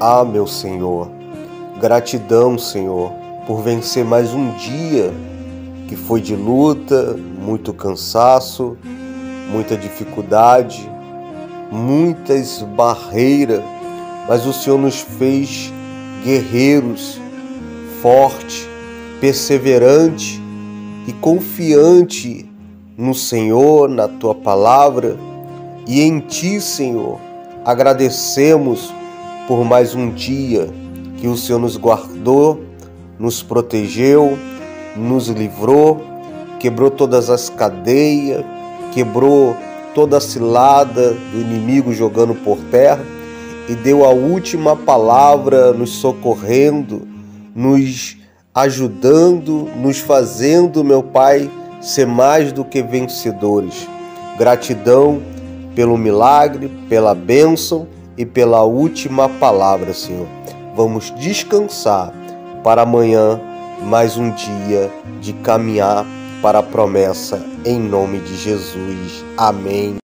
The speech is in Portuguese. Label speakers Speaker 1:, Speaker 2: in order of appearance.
Speaker 1: Ah, meu Senhor, gratidão, Senhor, por vencer mais um dia que foi de luta, muito cansaço, muita dificuldade, muitas barreiras, mas o Senhor nos fez guerreiros, forte, perseverante e confiante no Senhor, na Tua palavra, e em Ti, Senhor, agradecemos por mais um dia que o Senhor nos guardou, nos protegeu, nos livrou, quebrou todas as cadeias, quebrou toda a cilada do inimigo jogando por terra e deu a última palavra, nos socorrendo, nos ajudando, nos fazendo, meu Pai, ser mais do que vencedores. Gratidão pelo milagre, pela bênção e pela última palavra, Senhor. Vamos descansar para amanhã, mais um dia de caminhar para a promessa, em nome de Jesus. Amém.